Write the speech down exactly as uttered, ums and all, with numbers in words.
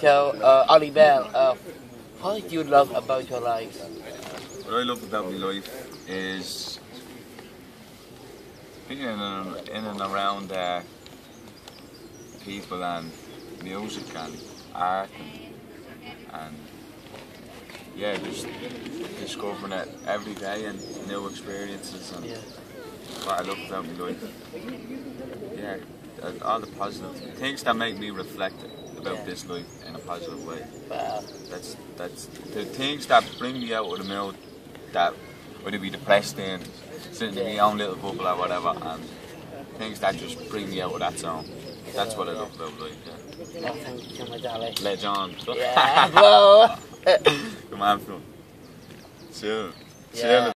So, uh, Ollie Bell, uh, what do you love about your life? What I love about my life is being in and, in and around uh, people and music and art and, and yeah, just discovering it every day and new experiences and Yeah. what I love about my life. Yeah, all the positive things that make me reflect about Yeah. this life in a positive way. Wow. That's that's the things that bring me out of the mood that would be depressed in, sitting in my own little bubble or whatever, and things that just bring me out of that zone. That's what I love about life. Yeah. Oh, thank you, my darling. Legend. Yeah. Whoa. Come on, from. Chill. Yeah. Chill.